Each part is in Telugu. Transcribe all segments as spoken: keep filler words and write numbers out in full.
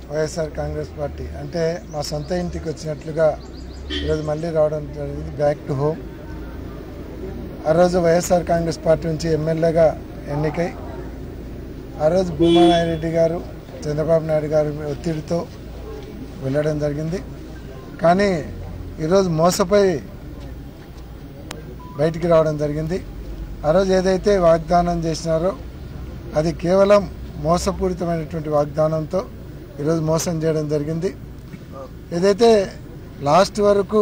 వైఎస్ఆర్ కాంగ్రెస్ పార్టీ అంటే మా సొంత ఇంటికి వచ్చినట్లుగా ఈరోజు మళ్ళీ రావడం జరిగింది, బ్యాక్ టు హోమ్. ఆ రోజు వైఎస్ఆర్ కాంగ్రెస్ పార్టీ నుంచి ఎమ్మెల్యేగా ఎన్నికై ఆ రోజు భూమానాయుడు గారు చంద్రబాబు నాయుడు గారి ఒత్తిడితో వెళ్ళడం జరిగింది. కానీ ఈరోజు మోసపోయి బయటికి రావడం జరిగింది. ఆ రోజు ఏదైతే వాగ్దానం చేసినారో అది కేవలం మోసపూరితమైనటువంటి వాగ్దానంతో ఈరోజు మోసం చేయడం జరిగింది. ఏదైతే లాస్ట్ వరకు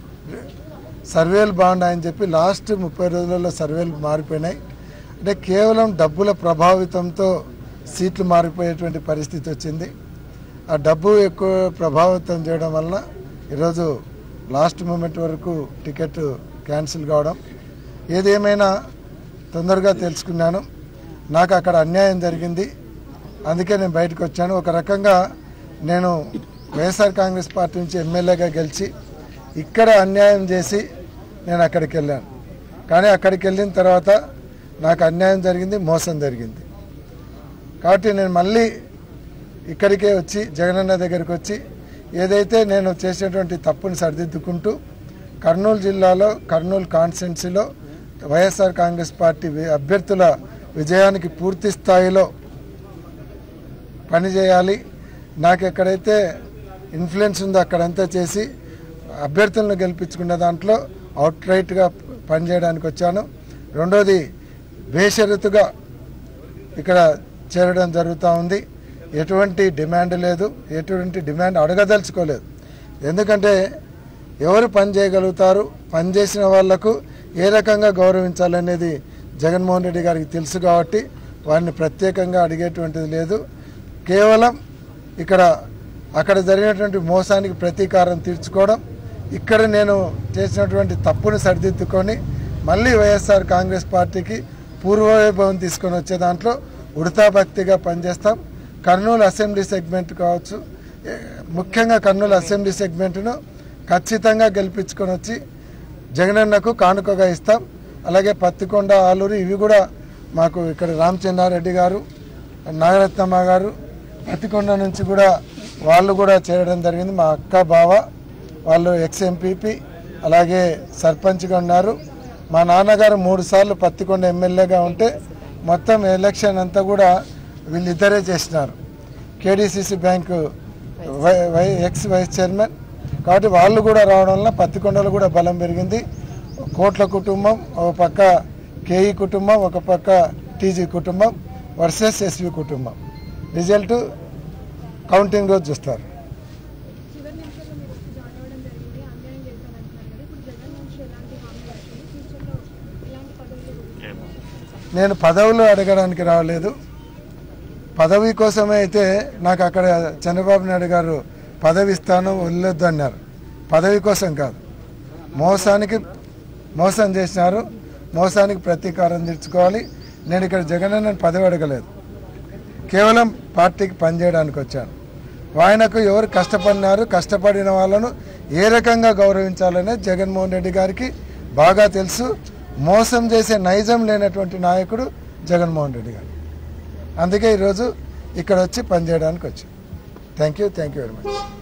సర్వేలు బాగున్నాయని చెప్పి లాస్ట్ ముప్పై రోజులలో సర్వేలు మారిపోయినాయి. అంటే కేవలం డబ్బుల ప్రభావితంతో సీట్లు మారిపోయేటువంటి పరిస్థితి వచ్చింది. ఆ డబ్బు ఎక్కువ ప్రభావితం చేయడం వల్ల ఈరోజు లాస్ట్ మూమెంట్ వరకు టికెట్ క్యాన్సిల్ కావడం. ఏదేమైనా తొందరగా తెలుసుకున్నాను, నాకు అక్కడ అన్యాయం జరిగింది, అందుకే నేను బయటకు వచ్చాను. ఒక రకంగా నేను వైఎస్ఆర్ కాంగ్రెస్ పార్టీ నుంచి ఎమ్మెల్యేగా గెలిచి ఇక్కడ అన్యాయం చేసి నేను అక్కడికి వెళ్ళాను. కానీ అక్కడికి వెళ్ళిన తర్వాత నాకు అన్యాయం జరిగింది, మోసం జరిగింది. కాబట్టి నేను మళ్ళీ ఇక్కడికే వచ్చి జగనన్న దగ్గరికి వచ్చి ఏదైతే నేను చేసినటువంటి తప్పుని సరిదిద్దుకుంటూ కర్నూలు జిల్లాలో కర్నూలు కాన్స్టిట్యున్సీలో వైఎస్ఆర్ కాంగ్రెస్ పార్టీ అభ్యర్థుల విజయానికి పూర్తి స్థాయిలో పనిచేయాలి. నాకు ఎక్కడైతే ఇన్ఫ్లుయెన్స్ ఉందో అక్కడంతా చేసి అభ్యర్థులను గెలిపించుకున్న దాంట్లో అవుట్ రైట్గా పనిచేయడానికి వచ్చాను. రెండోది బేషరతుగా ఇక్కడ చేరడం జరుగుతూ ఉంది. ఎటువంటి డిమాండ్ లేదు, ఎటువంటి డిమాండ్ అడగదలుచుకోలేదు. ఎందుకంటే ఎవరు పని చేయగలుగుతారు, పనిచేసిన వాళ్లకు ఏ రకంగా గౌరవించాలనేది జగన్మోహన్ రెడ్డి గారికి తెలుసు కాబట్టి వారిని ప్రత్యేకంగా అడిగేటువంటిది లేదు. కేవలం ఇక్కడ అక్కడ జరిగినటువంటి మోసానికి ప్రతీకారం తీర్చుకోవడం, ఇక్కడ నేను చేసినటువంటి తప్పును సరిదిద్దుకొని మళ్ళీ వైఎస్ఆర్ కాంగ్రెస్ పార్టీకి పూర్వవైభవం తీసుకొని వచ్చే దాంట్లో ఉడతాభక్తిగా పనిచేస్తాం. కర్నూలు అసెంబ్లీ సెగ్మెంట్ కావచ్చు, ముఖ్యంగా కర్నూలు అసెంబ్లీ సెగ్మెంట్ను ఖచ్చితంగా గెలిపించుకొని వచ్చి జగనన్నకు కానుకగా ఇస్తాం. అలాగే పత్తికొండ, ఆలూరు ఇవి కూడా మాకు ఇక్కడ రామచంద్రారెడ్డి గారు, నాగరత్నమ్మ గారు పత్తికొండ నుంచి కూడా వాళ్ళు కూడా చేరడం జరిగింది. మా అక్క బావ వాళ్ళు ఎక్స్ ఎంపీపీ అలాగే సర్పంచ్గా ఉన్నారు. మా నాన్నగారు మూడు సార్లు పత్తికొండ ఎమ్మెల్యేగా ఉంటే మొత్తం ఎలక్షన్ అంతా కూడా వీళ్ళిద్దరే చేసినారు. కేడీసీసీ బ్యాంకు వై వై ఎక్స్ వైస్ చైర్మన్ కాబట్టి వాళ్ళు కూడా రావడం వల్ల పత్తికొండలో కూడా బలం పెరిగింది. కోట్ల కుటుంబం ఒక పక్క, కేఈ కుటుంబం ఒక పక్క, టీజీ కుటుంబం వర్సెస్ ఎస్వి కుటుంబం. రిజల్ట్ కౌంటింగ్ రోజు చూస్తారు. నేను పదవులు అడగడానికి రావలేదు. పదవి కోసమే అయితే నాకు అక్కడ చంద్రబాబు నాయుడు గారు పదవి ఇస్తాను వదిలేద్దు అన్నారు. పదవి కోసం కాదు, మోసానికి మోసం చేసినారు, మోసానికి ప్రతీకారం తీర్చుకోవాలి. నేను ఇక్కడ జగనన్న పదవి అడగలేదు, కేవలం పార్టీకి పనిచేయడానికి వచ్చాను. ఆయనకు ఎవరు కష్టపడినారు, కష్టపడిన వాళ్ళను ఏ రకంగా గౌరవించాలనే జగన్మోహన్ రెడ్డి గారికి బాగా తెలుసు. మోసం చేసే నైజం లేనటువంటి నాయకుడు జగన్మోహన్ రెడ్డి గారు. అందుకే ఈరోజు ఇక్కడ వచ్చి పనిచేయడానికి వచ్చాను. Thank you thank you very much.